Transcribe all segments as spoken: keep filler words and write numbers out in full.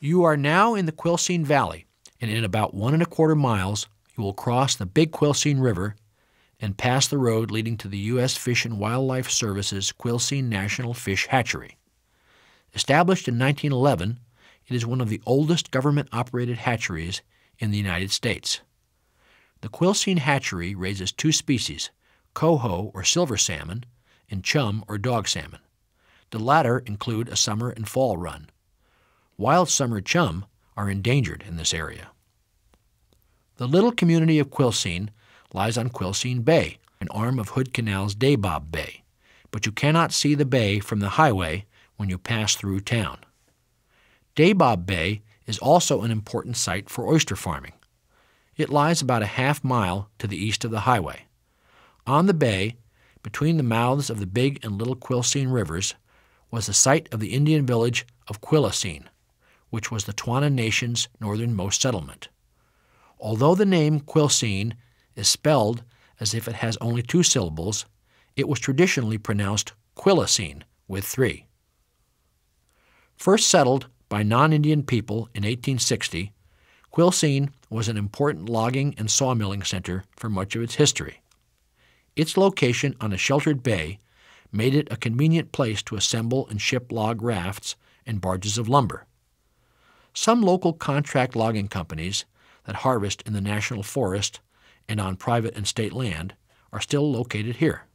You are now in the Quilcene Valley, and in about one and a quarter miles, you will cross the Big Quilcene River and pass the road leading to the U S Fish and Wildlife Service's Quilcene National Fish Hatchery. Established in nineteen eleven, it is one of the oldest government-operated hatcheries in the United States. The Quilcene Hatchery raises two species, coho or silver salmon and chum or dog salmon. The latter include a summer and fall run. Wild summer chum are endangered in this area. The little community of Quilcene lies on Quilcene Bay, an arm of Hood Canal's Dabob Bay, but you cannot see the bay from the highway when you pass through town. Dabob Bay is also an important site for oyster farming. It lies about a half mile to the east of the highway. On the bay, between the mouths of the Big and Little Quilcene rivers, was the site of the Indian village of Quilcene, which was the Twana Nation's northernmost settlement. Although the name Quilcene is spelled as if it has only two syllables, it was traditionally pronounced Quillicene with three. First settled by non-Indian people in eighteen sixty, Quilcene was an important logging and sawmilling center for much of its history. Its location on a sheltered bay made it a convenient place to assemble and ship log rafts and barges of lumber. Some local contract logging companies that harvest in the national forest and on private and state land are still located here.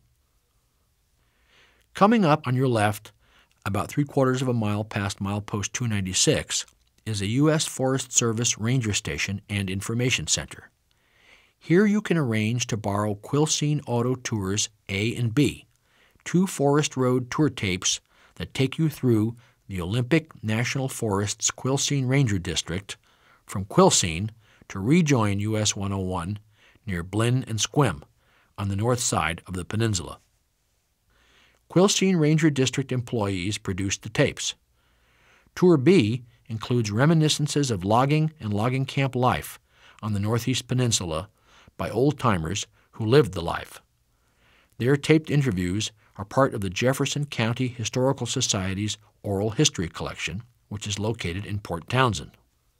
Coming up on your left, about three quarters of a mile past milepost two ninety-six, is a U S Forest Service Ranger Station and Information Center. Here you can arrange to borrow Quilcene Auto Tours A and B, two forest road tour tapes that take you through the Olympic National Forest's Quilcene Ranger District from Quilcene to rejoin U S one oh one near Blinn and Squim on the north side of the peninsula. Quilcene Ranger District employees produced the tapes. Tour B includes reminiscences of logging and logging camp life on the Northeast Peninsula by old-timers who lived the life. Their taped interviews are part of the Jefferson County Historical Society's Oral History Collection, which is located in Port Townsend.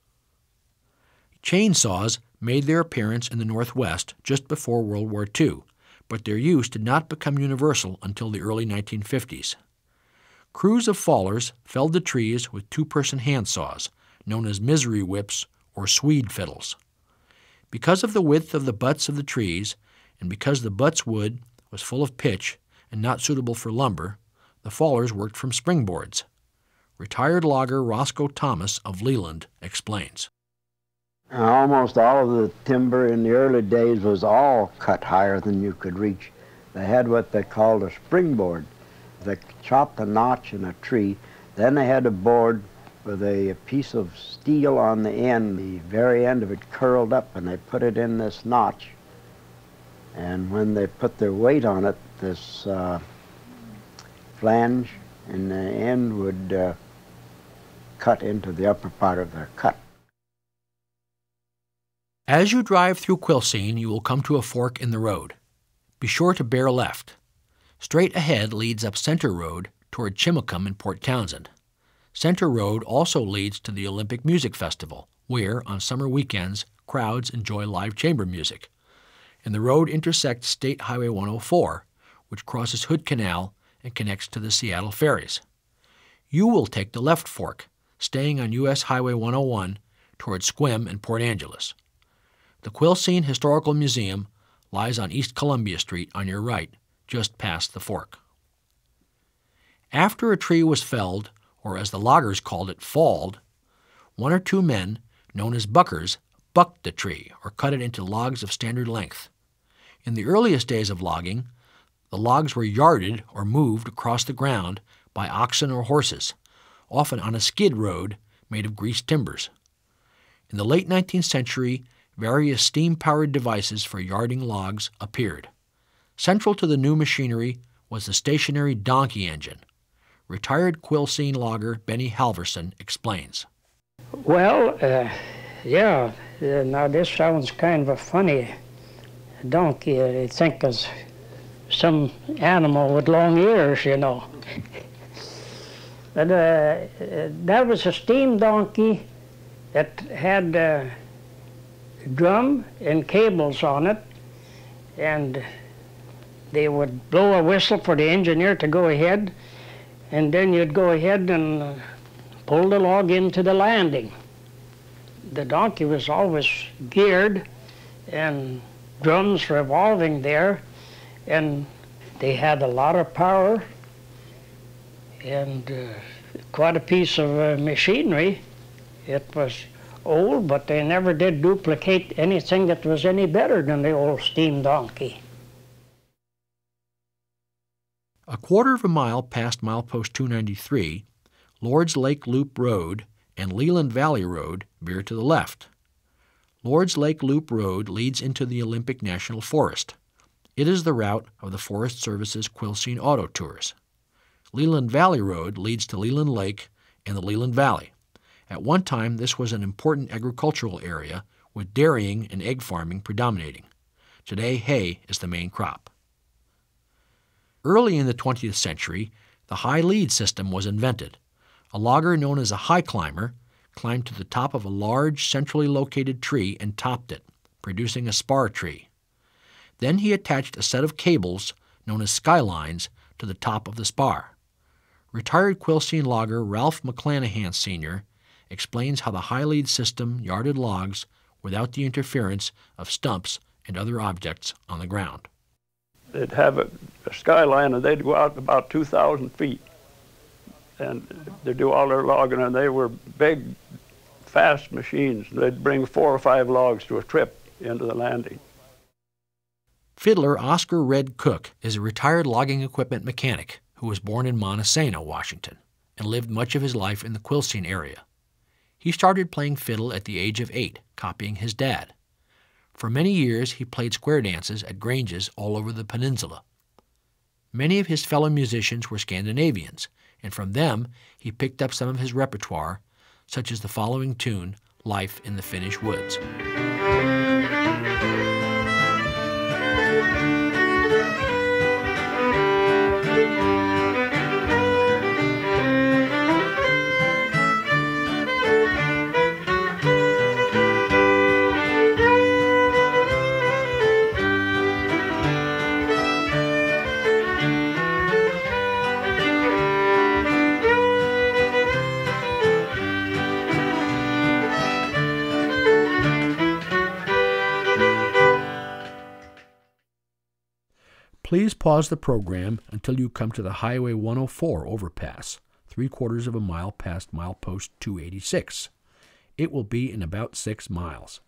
Chainsaws made their appearance in the Northwest just before World War Two, but their use did not become universal until the early nineteen fifties. Crews of fallers felled the trees with two-person handsaws, known as misery whips or Swede fiddles. Because of the width of the butts of the trees, and because the butts wood was full of pitch and not suitable for lumber, the fallers worked from springboards. Retired logger Roscoe Thomas of Leland explains. Almost all of the timber in the early days was all cut higher than you could reach. They had what they called a springboard. They chopped a notch in a tree, then they had a board with a piece of steel on the end. The very end of it curled up, and they put it in this notch. And when they put their weight on it, this uh, flange in the end would uh, cut into the upper part of their cut. As you drive through Quilcene, you will come to a fork in the road. Be sure to bear left. Straight ahead leads up Center Road toward Chimacum in Port Townsend. Center Road also leads to the Olympic Music Festival, where, on summer weekends, crowds enjoy live chamber music. And the road intersects State Highway one oh four, which crosses Hood Canal and connects to the Seattle ferries. You will take the left fork, staying on U S Highway one oh one toward Squim and Port Angeles. The Quilcene Historical Museum lies on East Columbia Street on your right, just past the fork. After a tree was felled, or as the loggers called it, falled, one or two men, known as buckers, bucked the tree or cut it into logs of standard length. In the earliest days of logging, the logs were yarded or moved across the ground by oxen or horses, often on a skid road made of greased timbers. In the late nineteenth century, various steam-powered devices for yarding logs appeared. Central to the new machinery was the stationary donkey engine. Retired Quilcene logger Benny Halverson explains. Well, uh, yeah, uh, now this sounds kind of a funny donkey. I think is some animal with long ears, you know. But uh, that was a steam donkey that had a drum and cables on it, and they would blow a whistle for the engineer to go ahead, and then you'd go ahead and uh, pull the log into the landing. The donkey was always geared and drums revolving there, and they had a lot of power and uh, quite a piece of uh, machinery. It was old, but they never did duplicate anything that was any better than the old steam donkey. A quarter of a mile past milepost two ninety-three, Lord's Lake Loop Road and Leland Valley Road veer to the left. Lord's Lake Loop Road leads into the Olympic National Forest. It is the route of the Forest Service's Quilcene Auto Tours. Leland Valley Road leads to Leland Lake and the Leland Valley. At one time, this was an important agricultural area with dairying and egg farming predominating. Today, hay is the main crop. Early in the twentieth century, the high lead system was invented. A logger known as a high climber climbed to the top of a large, centrally located tree and topped it, producing a spar tree. Then he attached a set of cables, known as skylines, to the top of the spar. Retired Quilcene logger Ralph McClanahan Senior explains how the high lead system yarded logs without the interference of stumps and other objects on the ground. They'd have a, a skyline, and they'd go out about two thousand feet, and they'd do all their logging, and they were big, fast machines. They'd bring four or five logs to a trip into the landing. Fiddler Oscar Red Cook is a retired logging equipment mechanic who was born in Montesano, Washington, and lived much of his life in the Quilcene area. He started playing fiddle at the age of eight, copying his dad. For many years, he played square dances at granges all over the peninsula. Many of his fellow musicians were Scandinavians, and from them he picked up some of his repertoire, such as the following tune, Life in the Finnish Woods. Please pause the program until you come to the Highway one oh four overpass, three quarters of a mile past milepost two eighty-six. It will be in about six miles.